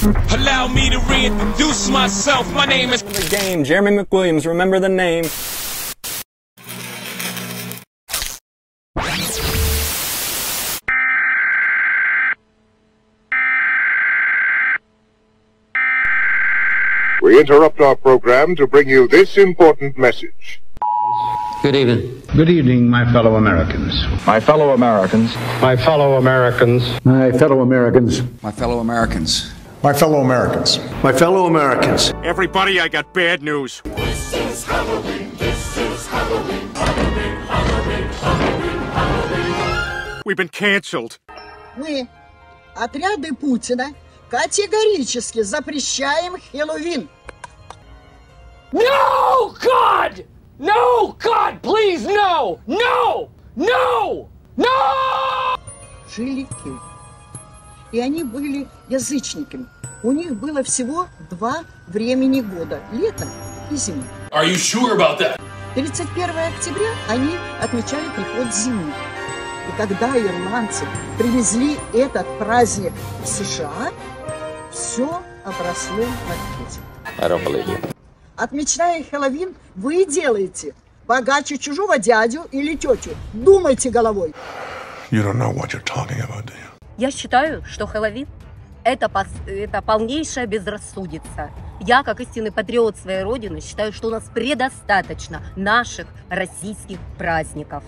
Allow me to reintroduce myself. My name is the game. Jeremy McWilliams. Remember the name. We interrupt our program to bring you this important message. Good evening. Good evening, my fellow Americans. My fellow Americans. My fellow Americans. My fellow Americans. My fellow Americans. My fellow Americans. My fellow Americans. Everybody, I got bad news. This is Halloween. This is Halloween. Halloween, Halloween, Halloween, Halloween. We've been canceled. Мы, отряды Путина, категорически запрещаем Хэллоуин. No, God! No, God, please, no! No! No! No! Жили кельты. И они были язычниками. У них было всего 2 времени года. Лето и зима. Are you sure about that? 31 октября они отмечали приход зимы. И когда ирландцы привезли этот праздник в США, все обросло маркетингом. I don't believe you. Отмечая Хэллоуин, вы делаете богаче чужого дядю или тетю. Думайте головой. You don't know what you're talking about, do you? Я считаю, что Хэллоуин это полнейшая безрассудица. Я, как истинный патриот своей родины, считаю, что у нас предостаточно наших российских праздников.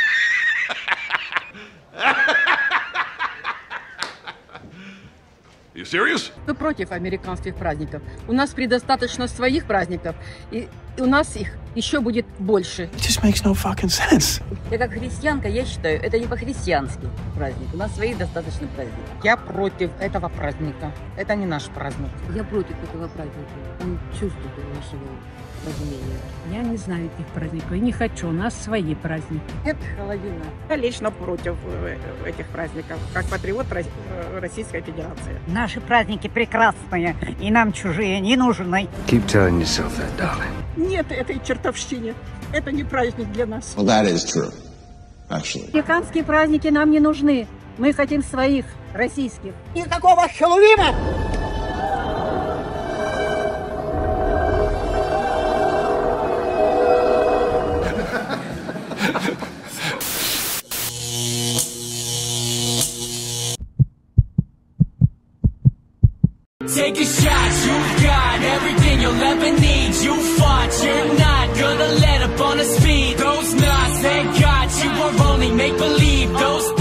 You serious? Мы против американских праздников. У нас предостаточно своих праздников, и у нас их еще будет больше. It just makes no fucking sense. Я как христианка, я считаю, это не по-христиански праздник. У нас своих достаточно праздников. Я против этого праздника. Это не наш праздник. Я против этого праздника. Он чувствует нашего разумения. Я не знаю этих праздников. Я не хочу. У нас свои праздники. Нет Хэллоуина. Я лично против этих праздников, как патриот Российской Федерации. Наши праздники прекрасные, и нам чужие не нужны. Keep telling yourself that, darling. Нет этой чертовщины. Это не праздник для нас. Well, that is true, actually. Американские праздники нам не нужны. Мы хотим своих, российских. Никакого Хэллоуина! Take a shot, you've got everything you'll ever need. You fought, you're not gonna let up on the speed. Those knots, thank God you were only make-believe. Those